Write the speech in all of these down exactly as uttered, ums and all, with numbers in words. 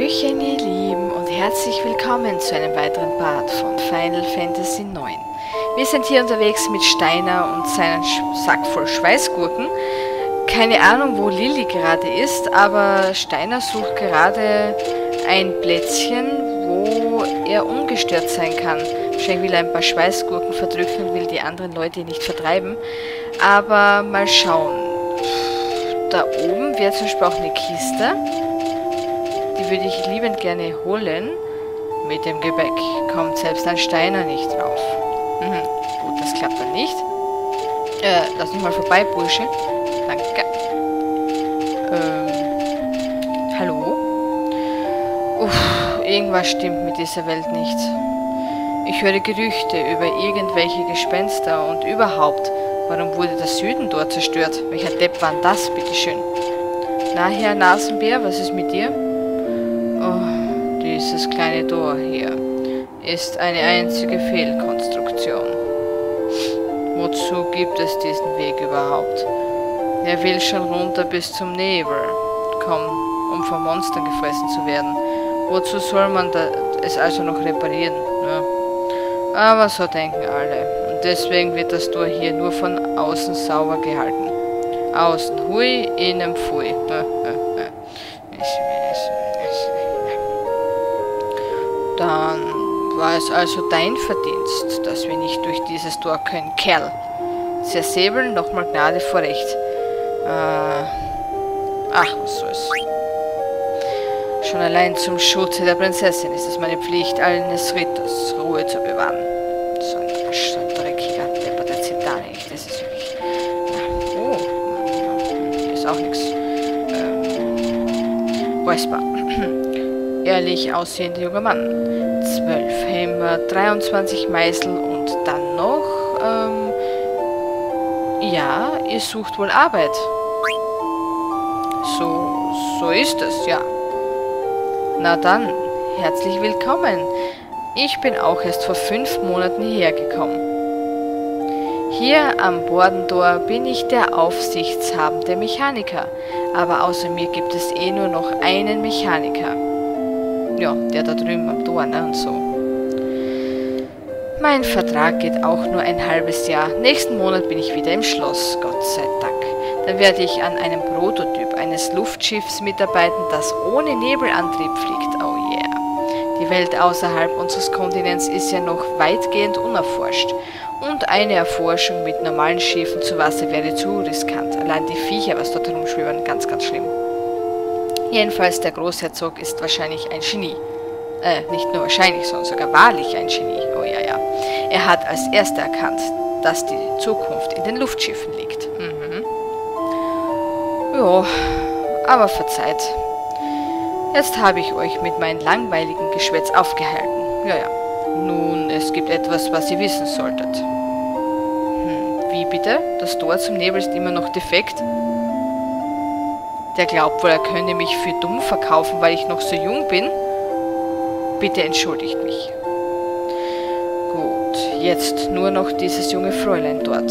Hallöchen ihr Lieben und herzlich willkommen zu einem weiteren Part von Final Fantasy neun. Wir sind hier unterwegs mit Steiner und seinem Sack voll Schweißgurken. Keine Ahnung, wo Lilly gerade ist, aber Steiner sucht gerade ein Plätzchen, wo er ungestört sein kann. Wahrscheinlich will er ein paar Schweißgurken verdrücken und will die anderen Leute nicht vertreiben. Aber mal schauen. Da oben wäre zum Beispiel auch eine Kiste. Die würde ich liebend gerne holen. Mit dem Gebäck kommt selbst ein Steiner nicht drauf. Mhm. Gut, das klappt dann nicht. Äh, lass mich mal vorbei, Bursche. Danke. Ähm, hallo? Uff, irgendwas stimmt mit dieser Welt nicht. Ich höre Gerüchte über irgendwelche Gespenster und überhaupt. Warum wurde der Süden dort zerstört? Welcher Depp war das, bitteschön? Na, Herr Nasenbär, was ist mit dir? Oh, dieses kleine Tor hier ist eine einzige Fehlkonstruktion. Wozu gibt es diesen Weg überhaupt? Er will schon runter bis zum Nebel kommen, um von Monstern gefressen zu werden. Wozu soll man da es also noch reparieren? Ne? Aber so denken alle. Und deswegen wird das Tor hier nur von außen sauber gehalten. Außen hui, innen pfui. Dann war es also dein Verdienst, dass wir nicht durch dieses Tor können. Kerl. Zersäbeln, nochmal Gnade vor Recht. Äh, ach, was soll's. Schon allein zum Schutze der Prinzessin ist es meine Pflicht, eines Ritters Ruhe zu bewahren. So ein Arsch, so ein dreckiger Depper, der zieht da nicht. Das ist wirklich... Ja. Oh, hier ist auch nichts. Ähm, Räusper. Ehrlich aussehender junger Mann. Zwölf Hämmer, dreiundzwanzig Meißel und dann noch... Ähm, ja, ihr sucht wohl Arbeit. So, so ist es, ja. Na dann, herzlich willkommen. Ich bin auch erst vor fünf Monaten hierher gekommen. Hier am Bordentor bin ich der aufsichtshabende Mechaniker, aber außer mir gibt es eh nur noch einen Mechaniker. Ja, der da drüben am Tor, ne, und so. Mein Vertrag geht auch nur ein halbes Jahr. Nächsten Monat bin ich wieder im Schloss, Gott sei Dank. Dann werde ich an einem Prototyp eines Luftschiffs mitarbeiten, das ohne Nebelantrieb fliegt. Oh yeah. Die Welt außerhalb unseres Kontinents ist ja noch weitgehend unerforscht. Und eine Erforschung mit normalen Schiffen zu Wasser wäre zu riskant. Allein die Viecher, was dort herumschweben, ganz, ganz schlimm. Jedenfalls, der Großherzog ist wahrscheinlich ein Genie. Äh, nicht nur wahrscheinlich, sondern sogar wahrlich ein Genie. Oh ja, ja. Er hat als erster erkannt, dass die Zukunft in den Luftschiffen liegt. Mhm. Jo, aber verzeiht. Jetzt habe ich euch mit meinem langweiligen Geschwätz aufgehalten. Ja, ja. Nun, es gibt etwas, was ihr wissen solltet. Hm, wie bitte? Das Tor zum Nebel ist immer noch defekt? Der glaubt wohl, er könne mich für dumm verkaufen, weil ich noch so jung bin? Bitte entschuldigt mich. Gut, jetzt nur noch dieses junge Fräulein dort.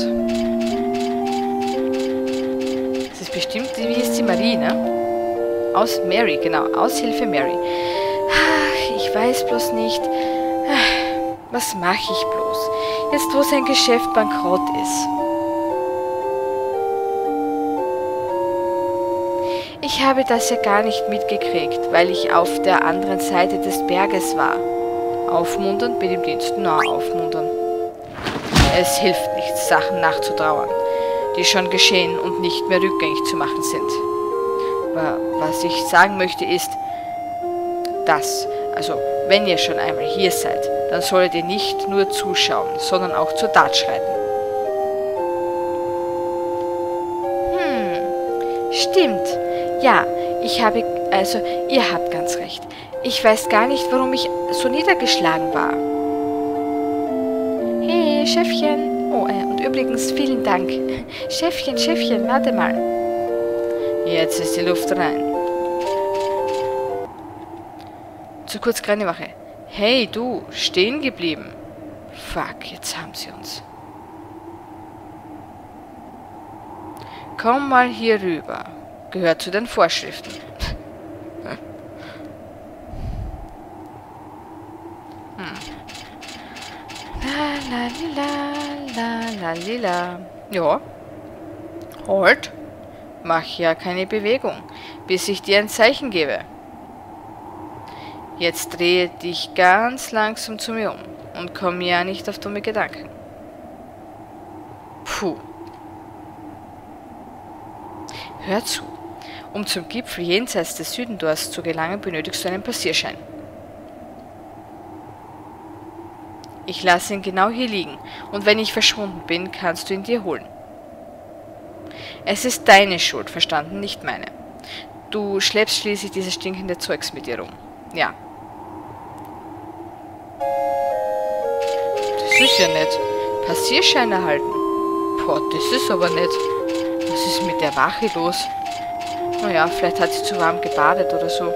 Das ist bestimmt, wie ist die Marie, ne? Aus Mary, genau, Aushilfe Mary. Ach, ich weiß bloß nicht, was mache ich bloß, jetzt wo sein Geschäft bankrott ist. Ich habe das ja gar nicht mitgekriegt, weil ich auf der anderen Seite des Berges war. Aufmuntern bin im Dienst, na, aufmuntern. Es hilft nichts, Sachen nachzutrauern, die schon geschehen und nicht mehr rückgängig zu machen sind. Aber was ich sagen möchte ist, dass, also wenn ihr schon einmal hier seid, dann solltet ihr nicht nur zuschauen, sondern auch zur Tat schreiten. Hm, stimmt. Ja, ich habe, also, ihr habt ganz recht. Ich weiß gar nicht, warum ich so niedergeschlagen war. Hey, Chefchen. Oh, äh, und übrigens, vielen Dank. Chefchen, Chefchen, warte mal. Jetzt ist die Luft rein. Zu kurz kleine Wache. Hey, du, stehen geblieben. Fuck, jetzt haben sie uns. Komm mal hier rüber. Gehört zu den Vorschriften. La la lila, la la lila. Ja. Halt. Mach ja keine Bewegung, bis ich dir ein Zeichen gebe. Jetzt drehe dich ganz langsam zu mir um und komm ja nicht auf dumme Gedanken. Puh. Hör zu. Um zum Gipfel jenseits des Südendors zu gelangen, benötigst du einen Passierschein. Ich lasse ihn genau hier liegen, und wenn ich verschwunden bin, kannst du ihn dir holen. Es ist deine Schuld, verstanden, nicht meine. Du schleppst schließlich dieses stinkende Zeugs mit dir rum. Ja. Das ist ja nett. Passierschein erhalten. Boah, das ist aber nett. Was ist mit der Wache los? Naja, vielleicht hat sie zu warm gebadet oder so.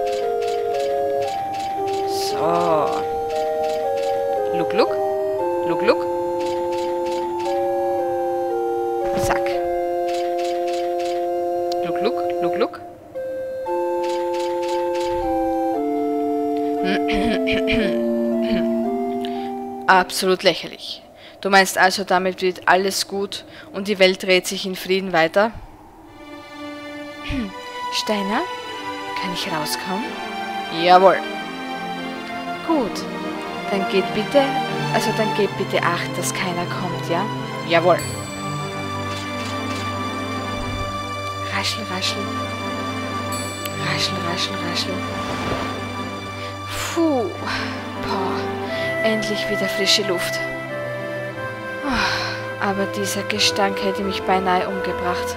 So. Look, look. Look, look. Zack. Look, look, look, look. Absolut lächerlich. Du meinst also, damit wird alles gut und die Welt dreht sich in Frieden weiter? Steiner, kann ich rauskommen? Jawohl. Gut, dann geht bitte, also dann gebt bitte Acht, dass keiner kommt, ja? Jawohl. Raschel, raschel. Raschel, raschel, raschel. Puh, boah, endlich wieder frische Luft. Aber dieser Gestank hätte mich beinahe umgebracht.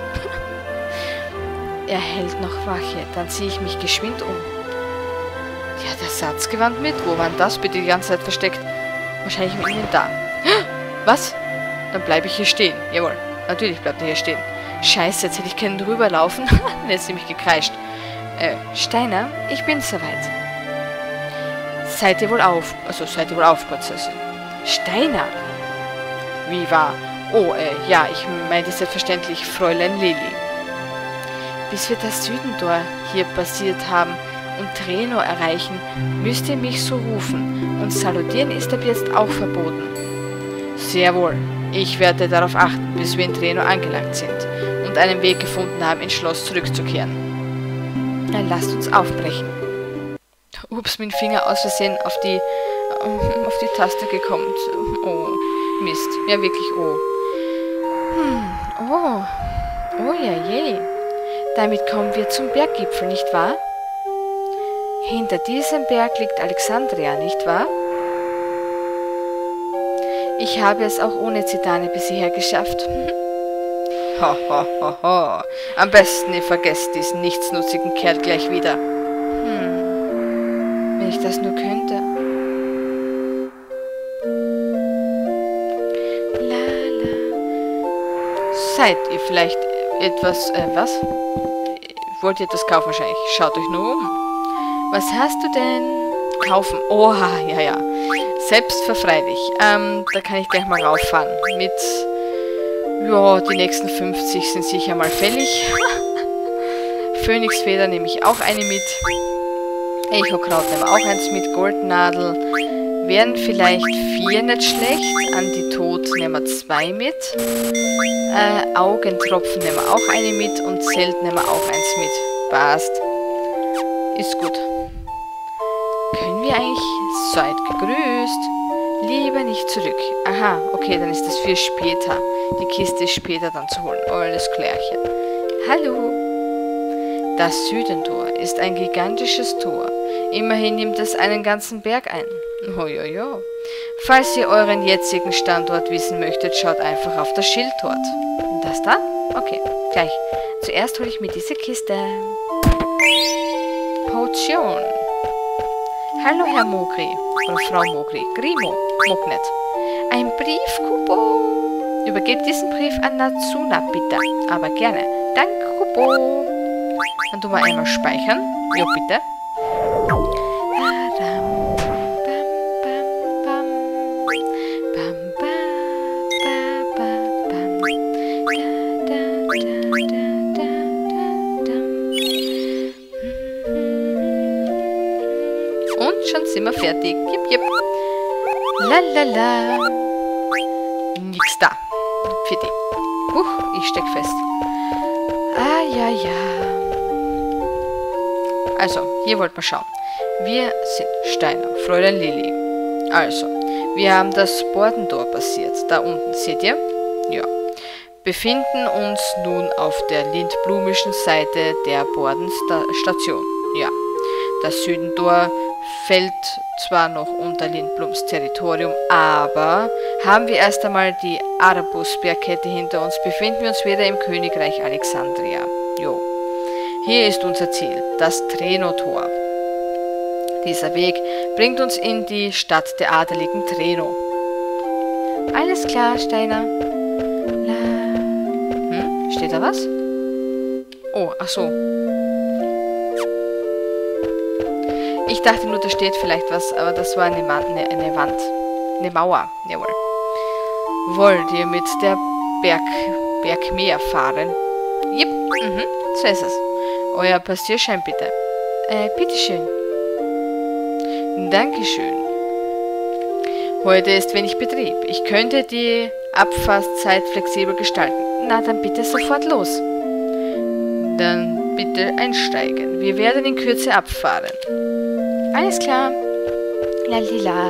Er hält noch Wache, dann ziehe ich mich geschwind um. Ja, das Satzgewand mit. Wo war denn das bitte die ganze Zeit versteckt? Wahrscheinlich im Inventar. Was? Dann bleibe ich hier stehen. Jawohl, natürlich bleibt er hier stehen. Scheiße, jetzt hätte ich können drüberlaufen. Jetzt nämlich gekreischt. Äh, Steiner, ich bin soweit. Seid ihr wohl auf? Also, seid ihr wohl auf, Prinzessin. Steiner! Wie war? Oh, äh, ja, ich meinte selbstverständlich Fräulein Lili. Bis wir das Südentor hier passiert haben und Treno erreichen, müsst ihr mich so rufen. Und salutieren ist ab jetzt auch verboten. Sehr wohl. Ich werde darauf achten, bis wir in Treno angelangt sind und einen Weg gefunden haben, ins Schloss zurückzukehren. Dann lasst uns aufbrechen. Ups, mein Finger aus Versehen auf die, äh, auf die Taste gekommen. Oh, Mist. Ja, wirklich oh. Hm, oh. Oh ja, je. Damit kommen wir zum Berggipfel, nicht wahr? Hinter diesem Berg liegt Alexandria, nicht wahr? Ich habe es auch ohne Zidane bis hierher geschafft. Ho, ho, ho, ho. Am besten ihr vergesst diesen nichtsnutzigen Kerl gleich wieder. Hm. Wenn ich das nur könnte. Lala. Seid ihr vielleicht etwas, äh, was? Wollt ihr etwas kaufen wahrscheinlich? Schaut euch nur um. Was hast du denn? Kaufen. Oha, ja, ja. Selbstverfreilich. Ähm, da kann ich gleich mal rauffahren. Mit, ja, die nächsten fünfzig sind sicher mal fällig. Phönixfeder nehme ich auch eine mit. Echokraut nehmen wir auch eins mit. Goldnadel wären vielleicht vier nicht schlecht. Antidot nehmen wir zwei mit. Äh, Augentropfen nehmen wir auch eine mit. Und Zelt nehmen wir auch eins mit. Passt. Ist gut. Können wir eigentlich... Seid gegrüßt. Lieber nicht zurück. Aha, okay, dann ist das für später. Die Kiste ist später dann zu holen. Alles klärchen. Hallo. Das Südentor ist ein gigantisches Tor. Immerhin nimmt es einen ganzen Berg ein. Hojojo. Falls ihr euren jetzigen Standort wissen möchtet, schaut einfach auf das Schild dort. Das da? Okay, gleich. Zuerst hole ich mir diese Kiste. Potion. Hallo, Herr Mogri. Oder Frau Mogri. Grimo. Mognet. Ein Brief, Übergebt diesen Brief an Natsuna, bitte. Aber gerne. Danke, Kubo. Dann tun wir einmal speichern. Jo, bitte. Und schon sind wir fertig. Jip, jip. Lalala. Nix da. Für die. Huch, ich steck fest. Ah, ja, ja. Also, hier wollten wir schauen. Wir sind Steiner, Fräulein Lilli. Also, wir haben das Bordentor passiert. Da unten, seht ihr? Ja. Befinden uns nun auf der lindblumischen Seite der Bordenstation. Ja. Das Südentor fällt zwar noch unter Lindblums Territorium, aber haben wir erst einmal die Arabusbergkette hinter uns, befinden wir uns wieder im Königreich Alexandria. Jo. Hier ist unser Ziel, das Treno-Tor. Dieser Weg bringt uns in die Stadt der adeligen Treno. Alles klar, Steiner. La. Hm? Steht da was? Oh, ach so. Ich dachte nur, da steht vielleicht was, aber das war eine, Ma eine, eine Wand. Eine Mauer, jawohl. Wollt ihr mit der Berg Bergmeer fahren? Jep, mhm, so ist es. Euer Passierschein bitte. Äh, bitteschön. Dankeschön. Heute ist wenig Betrieb. Ich könnte die Abfahrtszeit flexibel gestalten. Na, dann bitte sofort los. Dann bitte einsteigen. Wir werden in Kürze abfahren. Alles klar. Lalila.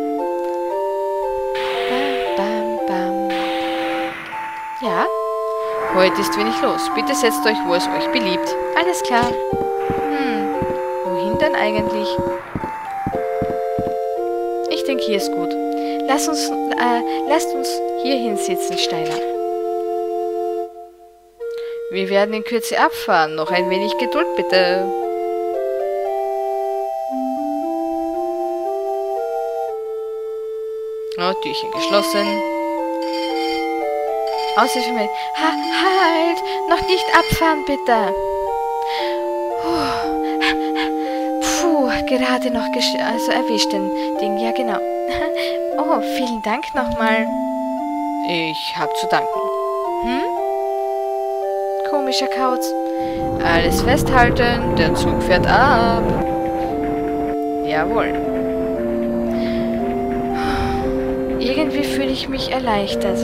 Bam, bam, bam. Ja? Heute ist wenig los. Bitte setzt euch, wo es euch beliebt. Alles klar. Hm, wohin dann eigentlich? Ich denke, hier ist gut. Lass uns, äh, lasst uns hier hinsitzen, Steiner. Wir werden in Kürze abfahren. Noch ein wenig Geduld, bitte. Oh, Türchen geschlossen. Aussicht für mich. Ha, halt! Noch nicht abfahren, bitte! Puh, gerade noch gesch also erwischt den Ding. Ja, genau. Oh, vielen Dank nochmal. Ich hab zu danken. Hm? Komischer Kauz. Alles festhalten, der Zug fährt ab. Jawohl. Irgendwie fühle ich mich erleichtert.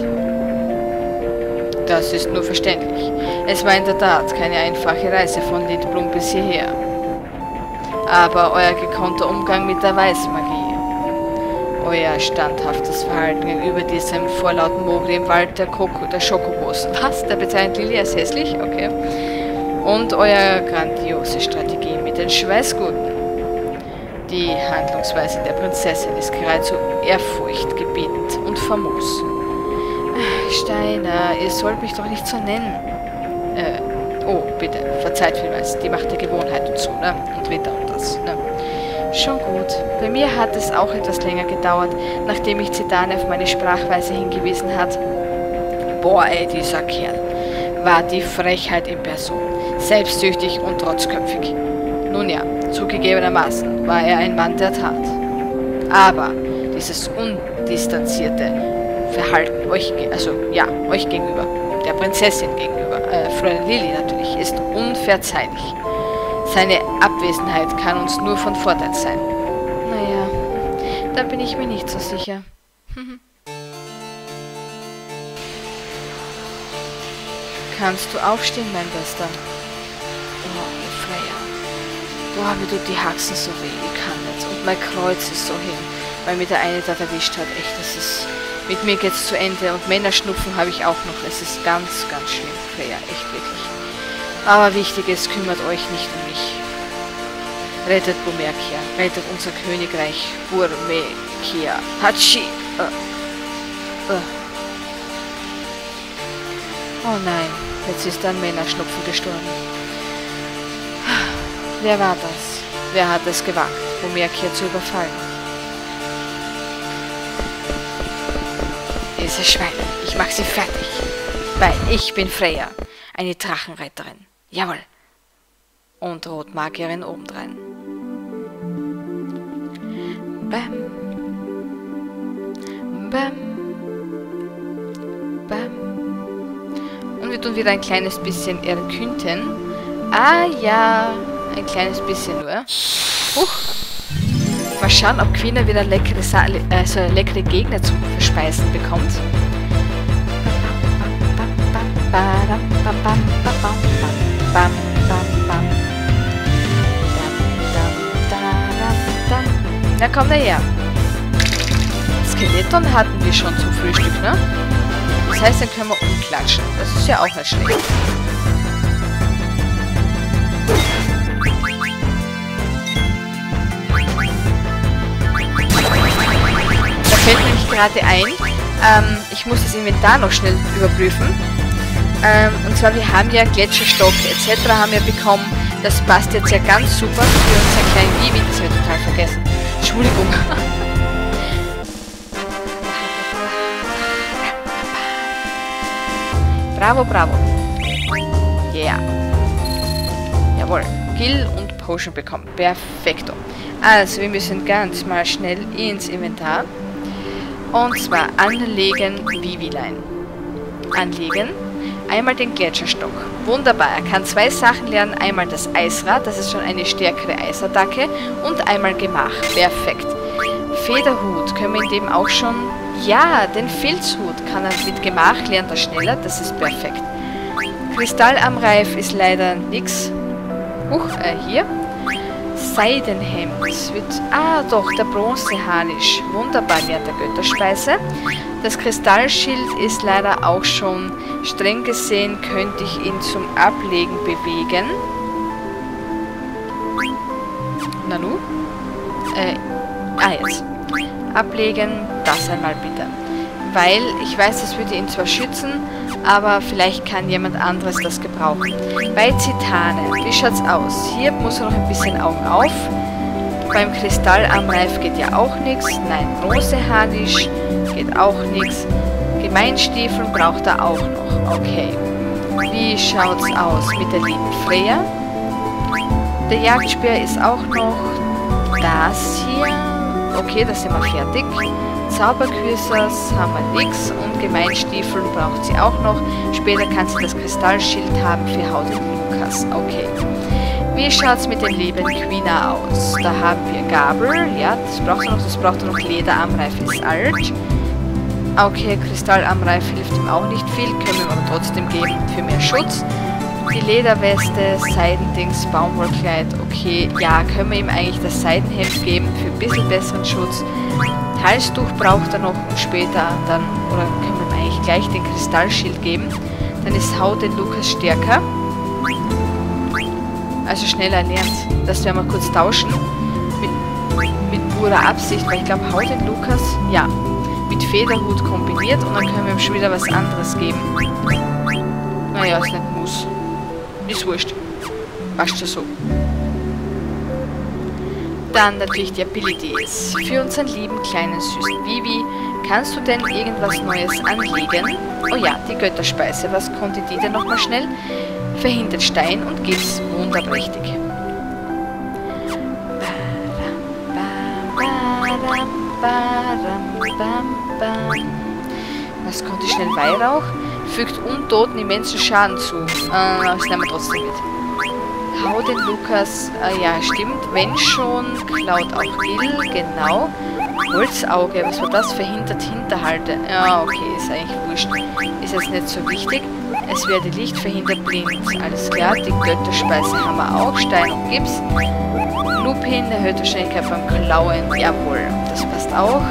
Das ist nur verständlich. Es war in der Tat keine einfache Reise von Lindblum bis hierher. Aber euer gekonnter Umgang mit der Weißmagie, euer standhaftes Verhalten gegenüber diesem vorlauten Mogli im Wald der, Koko, der Schokobos. Was? Der bezeichnet Lilli als hässlich? Okay. Und euer grandiose Strategie mit den Schweißgurten. Die Handlungsweise der Prinzessin ist geradezu ehrfurchtgebietend und famos. Steiner, ihr sollt mich doch nicht so nennen. Äh, oh, bitte, verzeiht vielmals, die Macht der Gewohnheit und so, ne? Und Winter und das, ne? Schon gut. Bei mir hat es auch etwas länger gedauert, nachdem mich Zidane auf meine Sprachweise hingewiesen hat. Boah, ey, dieser Kerl. War die Frechheit in Person. Selbstsüchtig und trotzköpfig. Nun ja, zugegebenermaßen war er ein Mann der Tat. Aber dieses undistanzierte Verhalten euch, also ja, euch gegenüber, der Prinzessin gegenüber, äh, Fräulein Lilli natürlich, ist unverzeihlich. Seine Abwesenheit kann uns nur von Vorteil sein. Naja, da bin ich mir nicht so sicher. Kannst du aufstehen, mein Bester? Oh, Freya. Boah, mir tut die Haxen so weh, ich kann nicht. Und mein Kreuz ist so hin, weil mir der eine da erwischt hat. Echt, das ist... Mit mir geht's zu Ende und Männerschnupfen habe ich auch noch. Es ist ganz, ganz schlimm, Freya, echt wirklich. Aber Wichtiges, kümmert euch nicht um mich. Rettet Bumerkia, rettet unser Königreich Burmekia. Hatschi! Uh. Uh. Oh nein, jetzt ist ein Männerschnupfen gestorben. Wer war das? Wer hat es gewagt, Bumerkia zu überfallen? Diese Schweine, ich mach sie fertig. Weil ich bin Freya, eine Drachenretterin. Jawohl. Und Rotmagierin obendrein. Bam. Bam. Bam. Und wir tun wieder ein kleines bisschen erkünden. Ah ja, ein kleines bisschen nur. Huch. Mal schauen, ob Quina wieder leckere, Sa also leckere Gegner zum Verspeisen bekommt. Na, komm daher. Skeleton hatten wir schon zum Frühstück, ne? Das heißt, dann können wir umklatschen. Das ist ja auch nicht schlecht. Da fällt mir nämlich gerade ein, ähm, ich muss das Inventar noch schnell überprüfen. Ähm, und zwar, wir haben ja Gletscherstock et cetera haben wir bekommen. Das passt jetzt ja ganz super für unseren kleinen Vivi. Das habe ich total vergessen. Entschuldigung. Bravo, bravo. Yeah. Jawohl. Kill und Potion bekommen. Perfekto. Also, wir müssen ganz mal schnell ins Inventar. Und zwar anlegen Vivilein. Anlegen. Einmal den Gletscherstock. Wunderbar. Er kann zwei Sachen lernen. Einmal das Eisrad. Das ist schon eine stärkere Eisattacke. Und einmal Gemach. Perfekt. Federhut. Können wir in dem auch schon... Ja, den Filzhut kann er mit Gemach lernen, das schneller, das ist perfekt. Kristall am Reif ist leider nix. Huch, äh, hier. Seidenhemd wird... Ah, doch, der Bronzeharnisch. Wunderbar, lernt der Götterspeise. Das Kristallschild ist leider auch schon... Streng gesehen könnte ich ihn zum Ablegen bewegen. Nanu? Äh, ah, jetzt. Ablegen, das einmal bitte. Weil, ich weiß, das würde ihn zwar schützen, aber vielleicht kann jemand anderes das gebrauchen. Bei Zitane, wie schaut's aus? Hier muss er noch ein bisschen Augen auf. Beim Kristall am Reif geht ja auch nichts. Nein, Bronzeharnisch geht auch nichts. Gemeinstiefeln braucht er auch noch. Okay. Wie schaut's aus mit der lieben Freya? Der Jagdspeer ist auch noch das hier. Okay, da sind wir fertig. Zauberkürsers haben wir nix und Gemeinstiefeln braucht sie auch noch. Später kann sie das Kristallschild haben für Haut und Lukas. Okay. Wie schaut's mit dem lieben Quina aus? Da haben wir Gabel. Ja, das braucht er noch. Das braucht er noch. Leder am Reif ist alt. Okay, Kristall am Reif hilft ihm auch nicht viel. Können wir aber trotzdem geben für mehr Schutz. Die Lederweste, Seidendings, Baumwollkleid, okay. Ja, können wir ihm eigentlich das Seidenhemd geben für ein bisschen besseren Schutz. Halstuch braucht er noch und später dann, oder können wir ihm eigentlich gleich den Kristallschild geben. Dann ist Haut den Lukas stärker. Also schneller lernt. Das werden wir kurz tauschen. Mit, mit purer Absicht, weil ich glaube Haut den Lukas, ja, mit Federhut kombiniert und dann können wir ihm schon wieder was anderes geben. Naja, ist nicht muss. Ist wurscht. Passt schon so. Dann natürlich die Abilities. Für unseren lieben kleinen süßen Vivi. Kannst du denn irgendwas Neues anlegen? Oh ja, die Götterspeise. Was konnte die denn nochmal schnell? Verhindert Stein und Gips. Wunderprächtig. Was konnte schnell? Weihrauch? Fügt Untoten immensen Schaden zu. Äh, das nehmen wir trotzdem mit. Hau den Lukas. Äh, ja, stimmt. Wenn schon, klaut auch Gil. Genau. Holzauge. Was war das? Verhindert Hinterhalte. Ja, okay. Ist eigentlich wurscht. Ist jetzt nicht so wichtig. Es werde Licht verhindert blind. Alles klar. Die Götterspeise haben wir auch. Stein und Gips. Lupin erhöht Wahrscheinlichkeit beim Klauen. Jawohl. Das passt auch.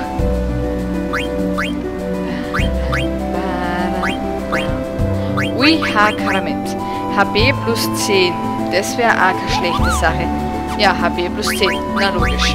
Ui, Haarkarament. H B plus zehn. Das wäre auch keine schlechte Sache. Ja, H B plus zehn. Na logisch.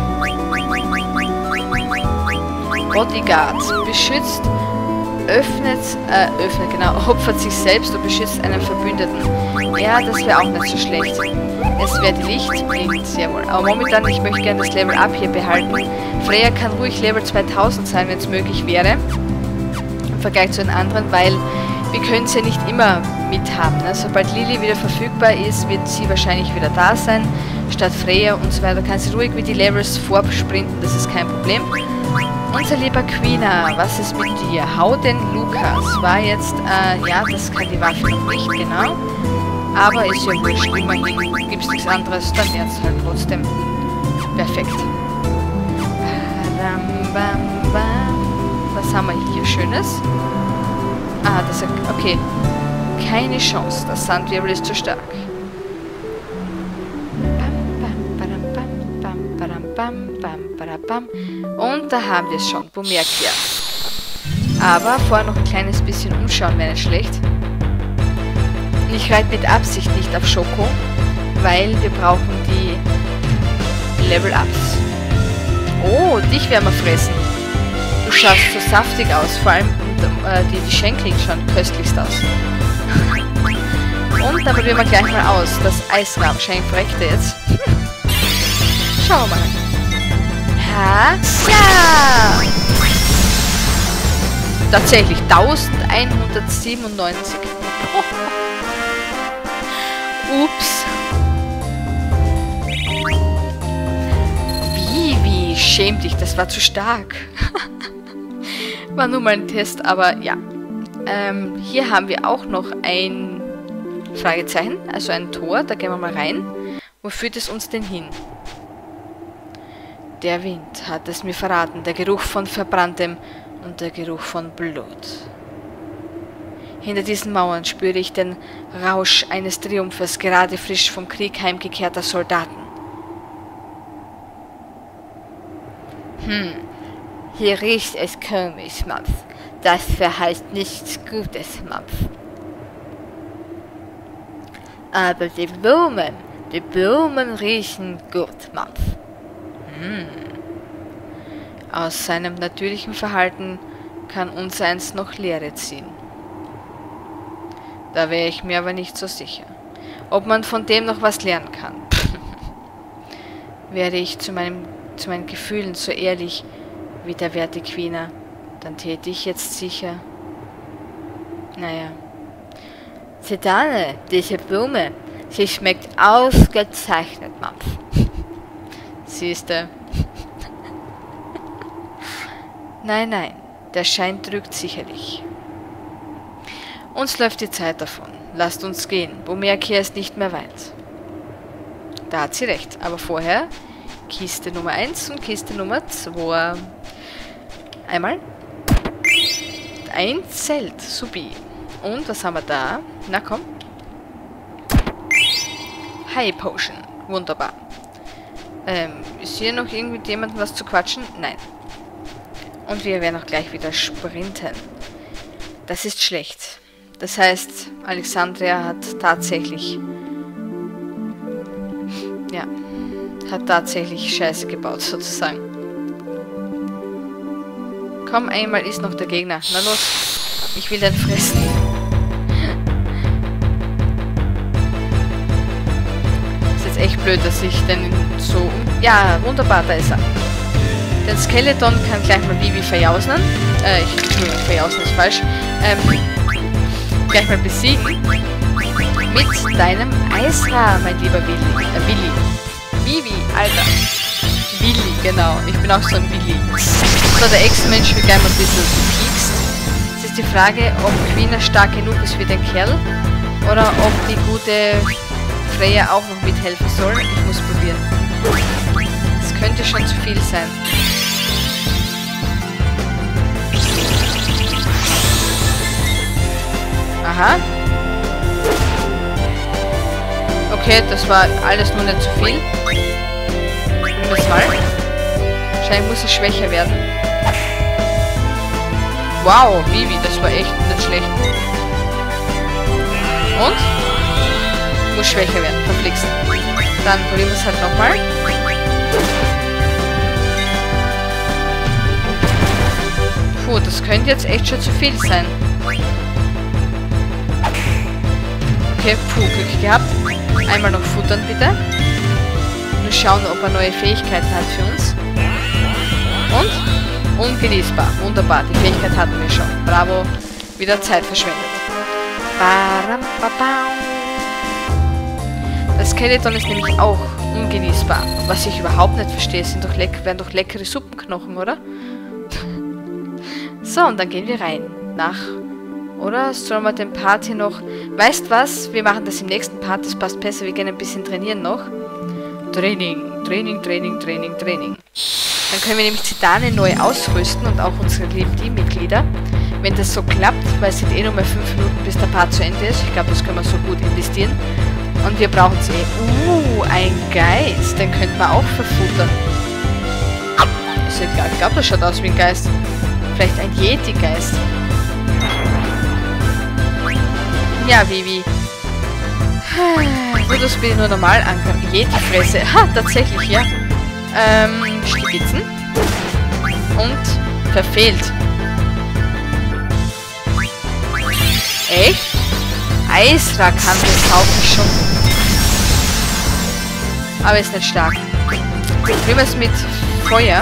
Bodyguard. Beschützt, öffnet, äh, öffnet, genau, opfert sich selbst und beschützt einen Verbündeten. Ja, das wäre auch nicht so schlecht. Es wird Licht blinkt, jawohl. Aber momentan, ich möchte gerne das Level Up hier behalten. Freya kann ruhig Level zweitausend sein, wenn es möglich wäre. Im Vergleich zu den anderen, weil wir können sie ja nicht immer mithaben. Ne? Sobald Lily wieder verfügbar ist, wird sie wahrscheinlich wieder da sein, statt Freya und so weiter. Kann sie ruhig mit die Levels vorsprinten, das ist kein Problem. Unser lieber Quina, was ist mit dir? Hau den Lukas. War jetzt, äh, ja, das kann die Waffe noch nicht, genau. Aber ist ja wurscht, immerhin gibt es nichts anderes, dann lernt es halt trotzdem. Perfekt. Bam, bam, bam. Was haben wir hier Schönes? Ah, das ist... Okay. Keine Chance. Das Sandwirbel ist zu stark. Und da haben wir es schon. Bumerkia. Aber vorher noch ein kleines bisschen umschauen wäre nicht schlecht. Und ich reite mit Absicht nicht auf Schoko, weil wir brauchen die Level-Ups. Oh, dich werden wir fressen. Du schaust so saftig aus. Vor allem äh, die, die Schenkel schauen köstlichst aus. Und dann probieren wir gleich mal aus. Das Eisrad. Wahrscheinlich verreckt er jetzt. Schauen wir mal. Ha? Ja! Tatsächlich elfhundertsiebenundneunzig. Oh. Ups. Wie, wie? Schäm dich, das war zu stark. War nur mal ein Test, aber ja. Ähm, hier haben wir auch noch ein Fragezeichen, also ein Tor, da gehen wir mal rein. Wo führt es uns denn hin? Der Wind hat es mir verraten, der Geruch von Verbranntem und der Geruch von Blut. Hinter diesen Mauern spüre ich den Rausch eines Triumphes, gerade frisch vom Krieg heimgekehrter Soldaten. Hm, hier riecht es komisch, Mampf. Das verheißt nichts Gutes, Mampf. Aber die Blumen, die Blumen riechen gut, Mampf. Hm. Aus seinem natürlichen Verhalten kann uns eins noch Lehre ziehen. Da wäre ich mir aber nicht so sicher. Ob man von dem noch was lernen kann. Wäre ich zu, meinem, zu meinen Gefühlen so ehrlich wie der werte Queener, dann täte ich jetzt sicher... Naja. Sedane, diese Blume, sie schmeckt ausgezeichnet, Mampf. Siehste. Nein, nein, der Schein trügt sicherlich. Uns läuft die Zeit davon. Lasst uns gehen. Bumerkia ist nicht mehr weit. Da hat sie recht. Aber vorher Kiste Nummer eins und Kiste Nummer zwei. Einmal. Ein Zelt. Subi. Und was haben wir da? Na komm. High Potion. Wunderbar. Ähm, ist hier noch irgendwie mit jemandem was zu quatschen? Nein. Und wir werden auch gleich wieder sprinten. Das ist schlecht. Das heißt, Alexandria hat tatsächlich... Ja. Hat tatsächlich Scheiße gebaut, sozusagen. Komm, einmal ist noch der Gegner. Na los. Ich will den fressen. Ist jetzt echt blöd, dass ich den so... Ja, wunderbar, da ist er. Den Skeleton kann gleich mal Vivi verjausen. Äh, ich... Entschuldigung, verjausen ist falsch. Ähm... Gleich mal besiegen. Mit deinem Eisra, mein lieber Willi. Äh, Willi. Vivi, Alter. Willi, genau. Ich bin auch so ein Willi. So, der Ex-Mensch wird gleich mal ein bisschen gepiekst. Jetzt ist die Frage, ob Quina stark genug ist für den Kerl. Oder ob die gute Freya auch noch mithelfen soll. Ich muss probieren. Das könnte schon zu viel sein. Aha. Okay, das war alles nur nicht zu viel. Nehmen wir es mal. Wahrscheinlich muss es schwächer werden. Wow, Vivi, das war echt nicht schlecht. Und? Muss schwächer werden, verflixt. Dann probieren wir es halt nochmal. Puh, das könnte jetzt echt schon zu viel sein. Okay, puh, Glück gehabt. Einmal noch futtern, bitte. Nur schauen, ob er neue Fähigkeiten hat für uns. Und? Ungenießbar. Wunderbar, die Fähigkeit hatten wir schon. Bravo. Wieder Zeit verschwendet. Das Skeleton ist nämlich auch ungenießbar. Was ich überhaupt nicht verstehe, sind doch leck wären doch leckere Suppenknochen, oder? So, und dann gehen wir rein. Nach... Oder sollen wir den Part hier noch... Weißt was? Wir machen das im nächsten Part. Das passt besser. Wir gehen ein bisschen trainieren noch. Training, Training, Training, Training, Training. Dann können wir nämlich Zidane neu ausrüsten und auch unsere lieben Teammitglieder. Wenn das so klappt, weil es sind eh nur mal fünf Minuten, bis der Part zu Ende ist. Ich glaube, das können wir so gut investieren. Und wir brauchen es eh. Uh, ein Geist. Den könnten wir auch verfuttern. Ist ja egal. Ich glaube, das schaut aus wie ein Geist. Vielleicht ein Yeti-Geist. Ja, Vivi. Nur das bitte nur normal angreifen. Yeti-Fresse. Ha, tatsächlich, ja. Ähm, Stibitzen. Und verfehlt. Echt? Eisra kann das Haufen schon. Aber ist nicht stark. Probieren wir es mit Feuer.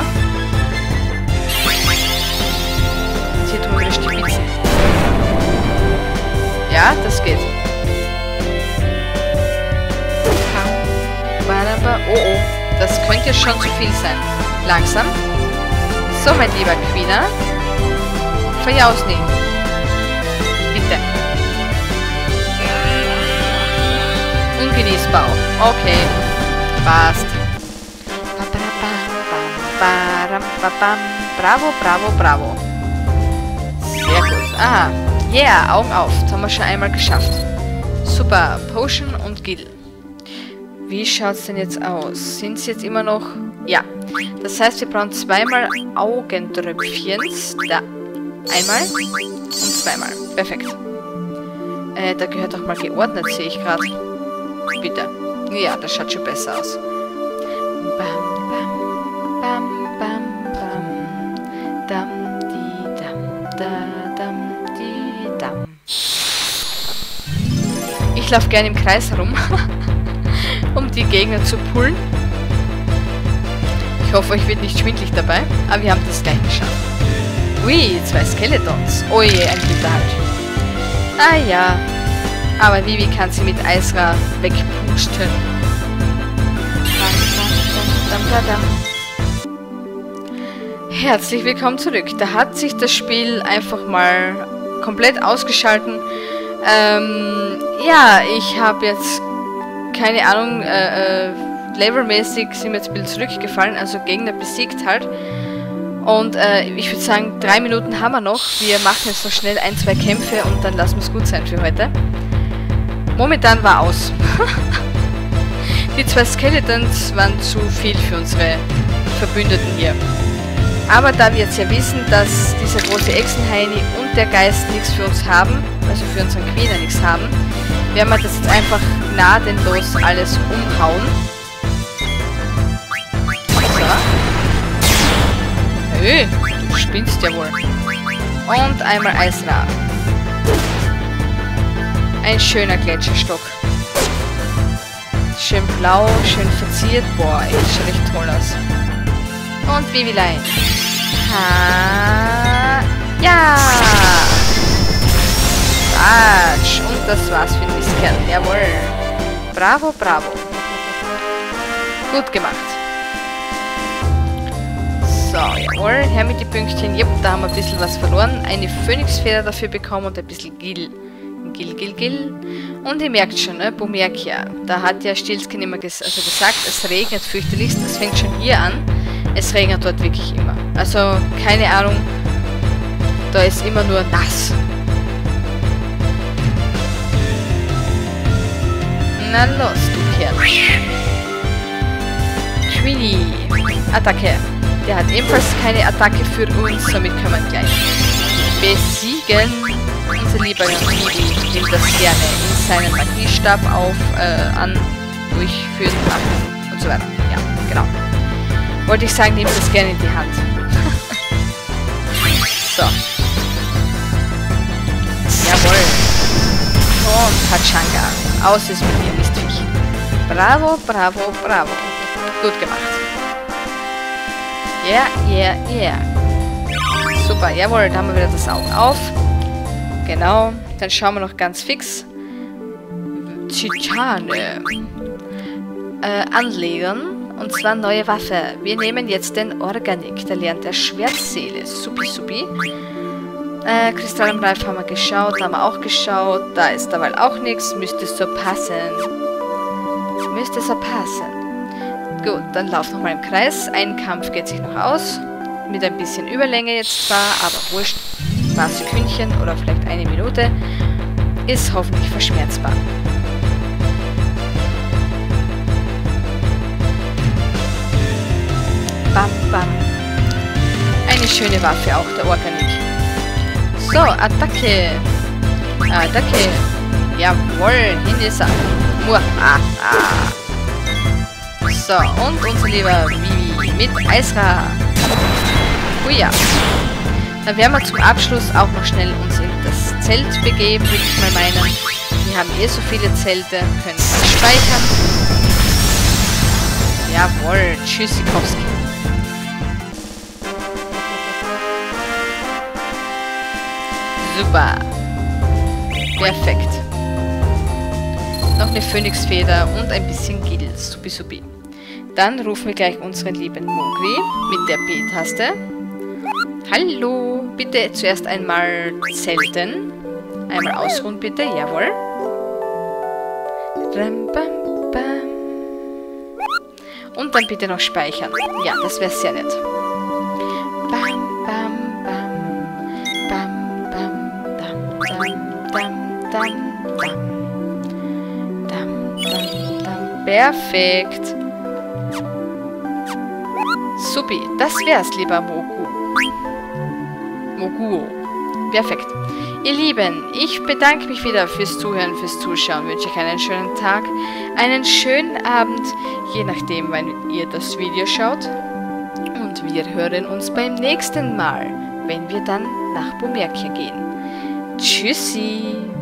Und hier tun wir wieder Stibitzen. Ja, das geht. Oh oh, das könnte schon zu viel sein. Langsam. So, mein lieber Quina. Verjaus nicht. Bitte. Ungenießbar auch. Okay. Passt. Bravo, bravo, bravo. Sehr gut. Aha. Yeah, Augen auf. Das haben wir schon einmal geschafft. Super. Potion und Gil. Wie schaut es denn jetzt aus? Sind es jetzt immer noch... Ja. Das heißt, wir brauchen zweimal Augentröpfchens. Da. Einmal und zweimal. Perfekt. Äh, da gehört doch mal geordnet, sehe ich gerade. Bitte. Ja, das schaut schon besser aus. Bam, bam, bam, bam, bam. Dam, di, dam, da, dam, di, dam. Ich laufe gerne im Kreis herum. Um die Gegner zu pullen. Ich hoffe, euch wird nicht schwindlig dabei, aber wir haben das gleich geschafft. Ui, zwei Skeletons. Oh je, ein Hinterhalt. Ah ja, aber Vivi kann sie mit Eisra wegpusten. Herzlich willkommen zurück. Da hat sich das Spiel einfach mal komplett ausgeschalten. Ähm, ja, ich habe jetzt... keine Ahnung, äh, äh, levelmäßig sind wir jetzt ein bisschen zurückgefallen, also Gegner besiegt halt. Und äh, ich würde sagen, drei Minuten haben wir noch. Wir machen jetzt noch schnell ein, zwei Kämpfe und dann lassen wir es gut sein für heute. Momentan war aus. Die zwei Skeletons waren zu viel für unsere Verbündeten hier. Aber da wir jetzt ja wissen, dass dieser große Echsenheini und der Geist nichts für uns haben, also für unseren Queener nichts haben, werden wir das jetzt einfach gnadenlos alles umhauen. So. Nö, du spinnst ja wohl. Und einmal Eisra. Ein schöner Gletscherstock. Schön blau, schön verziert. Boah, ey, das schaut echt toll aus. Und Vivilein. Ha. Ja! Quatsch. Und das war's für den Mistkerl. Jawohl. Bravo, bravo. Gut gemacht. So, jawohl. Her mit den Pünktchen. Jupp, da haben wir ein bisschen was verloren. Eine Phönixfeder dafür bekommen und ein bisschen Gil. Gil, Gil, Gil. Und ihr merkt schon, ne, Bumerkia. Da hat ja Stilzkin immer ges also gesagt, es regnet fürchterlichst. Es fängt schon hier an. Es regnet dort wirklich immer. Also, keine Ahnung. Da ist immer nur nass. Na los, du Kerl. Queenie. Attacke. Der hat ebenfalls keine Attacke für uns, somit können wir ihn gleich besiegen. Unser lieber Vivi nimmt das gerne in seinen Magiestab auf, äh, an, durchführen, machen und so weiter. Ja, genau. Wollte ich sagen, nimmt das gerne in die Hand. So. Jawohl. Und Pachanga. Aus ist mit mir, Mistviech. Bravo, bravo, bravo. Gut gemacht. Yeah, yeah, yeah. Super, jawohl, dann haben wir wieder das Auge auf. Genau, dann schauen wir noch ganz fix. Titane. Äh, anlegen. Und zwar neue Waffe. Wir nehmen jetzt den Organik. Da lernt der Schwertseele. Supi, supi. Äh, Kristall im Reif haben wir geschaut. Haben wir auch geschaut. Da ist dabei auch nichts. Müsste so passen. Müsste so passen. Gut, dann lauf nochmal im Kreis. Ein Kampf geht sich noch aus. Mit ein bisschen Überlänge jetzt zwar, aber wurscht. Ein paar Sekündchen oder vielleicht eine Minute. Ist hoffentlich verschmerzbar. Bam, bam. Eine schöne Waffe auch, der Organik. So, Attacke. Attacke. Jawohl, hin ist er. Muahaha. So, und unser lieber Vivi mit Eisra. Ui ja. Dann werden wir zum Abschluss auch noch schnell uns in das Zelt begeben, würde ich mal meinen. Wir haben eh so viele Zelte, können dann speichern. Jawohl, Tschüssikowski. Super. Perfekt. Noch eine Phönixfeder und ein bisschen Gil. Supi, supi. Dann rufen wir gleich unseren lieben Mogli mit der B-Taste. Hallo. Bitte zuerst einmal zelten. Einmal ausruhen, bitte. Jawohl. Und dann bitte noch speichern. Ja, das wäre sehr nett. Bam, bam, bam. Bam, bam, dam, dam, dam, dam, dam. Dam, dam, dam. Perfekt. Supi, das wär's, lieber Mogu. Moguo. Perfekt. Ihr Lieben, ich bedanke mich wieder fürs Zuhören, fürs Zuschauen. Wünsche euch einen schönen Tag, einen schönen Abend, je nachdem, wann ihr das Video schaut. Und wir hören uns beim nächsten Mal, wenn wir dann nach Bumerkia gehen. Tschüssi!